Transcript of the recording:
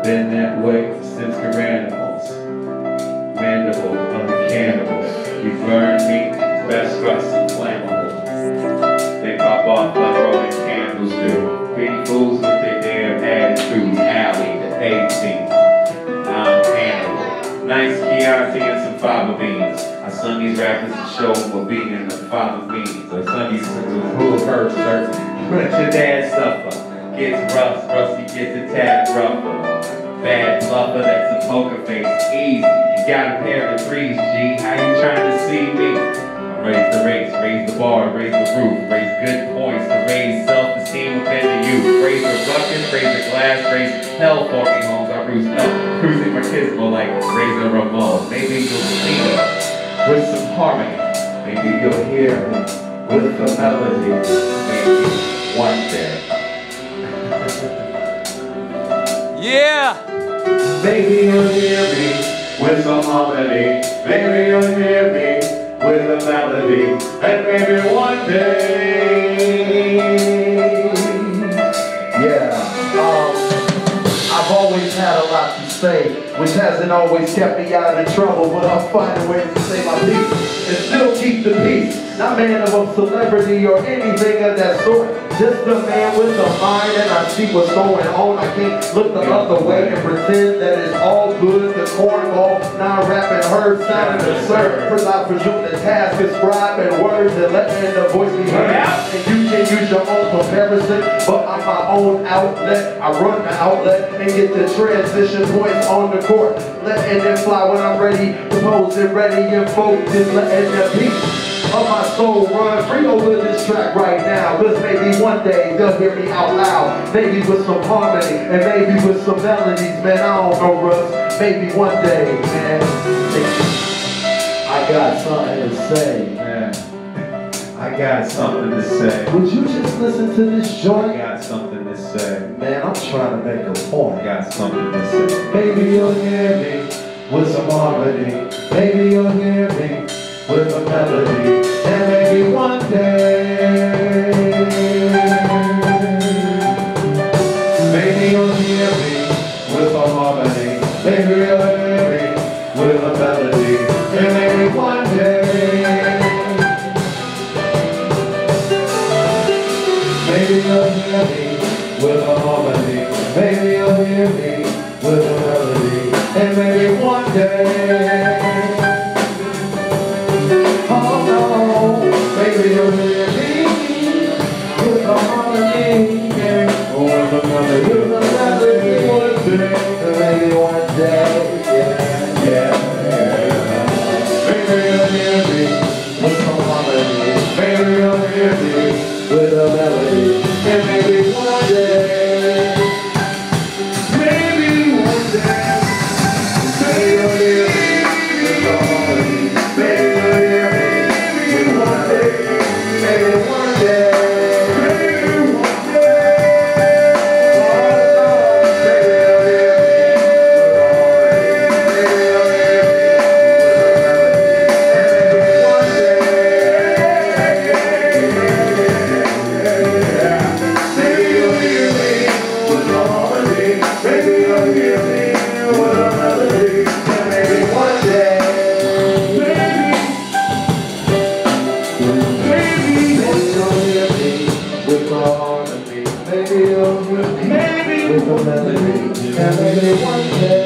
Been that way since Garanimals. Mandible of the cannibals. You burn me, best trust flammable. They pop off like Roman candles do. Pretty fools with their damn attitudes. Alley, the 18. I'm Hannibal. Nice Chianti and some fava beans. I sung these rappers to show them what being in the fava beans. I sung these to full of herbs, put your dad suffer. Gets rough, rusty gets a tad rougher. Bad bluffer, that's a poker face, easy. You got a pair of threes, G. How you trying to see me? I raise the race, raise the bar, raise the roof, raise good points to raise self-esteem within the youth. Raise the ruckus, raise the glass, raise hell for me, homes. I roost up, cruising machismo like Razor Ramon. Maybe you'll see me with some harmony. Maybe you'll hear me with the melody. Maybe one day. Yeah! Maybe you'll hear me with some harmony. Maybe you'll hear me with a melody. And maybe one day. Yeah, I've always had a lot to say, which hasn't always kept me out of trouble, but I'm finding ways to say my piece and still keep the peace. Not man of a celebrity or anything of that sort. Just a man with a mind, and I see what's going on. I can't look the other way and pretend that it's all good. The cornball, now rapping heard sounding absurd. Cause I presume the task is scribing words and letting the voice be heard. And you can use your own comparison, but I'm my own outlet. I run the outlet and get the transition points on the court. Letting it fly when I'm ready, composing, ready and focused, letting the peace of my soul run free over this track right now. Cause maybe one day they'll hear me out loud. Maybe with some harmony and maybe with some melodies, man. I don't know, Russ. Maybe one day, man. I got something to say, Man, I got something to say. Would you just listen to this joint? I got something to say. Man, I'm trying to make a point. I got something to say. Maybe you'll hear me with some harmony. Maybe you'll hear me with a melody, and maybe one day, maybe you'll hear me with a harmony, maybe you'll hear me with a melody, and maybe one day, maybe you'll hear me with a harmony, maybe you'll hear me with a melody, and maybe one day. Maybe you'll hear me with a harmony, or with a melody, maybe one day, yeah. Maybe you'll hear me with some harmony, maybe you'll hear me with a melody, and maybe one day, maybe one day, maybe you'll hear me with a harmony, maybe you'll hear me with one day. Maybe one day, maybe one maybe you'll hear me with a melody, and maybe one day.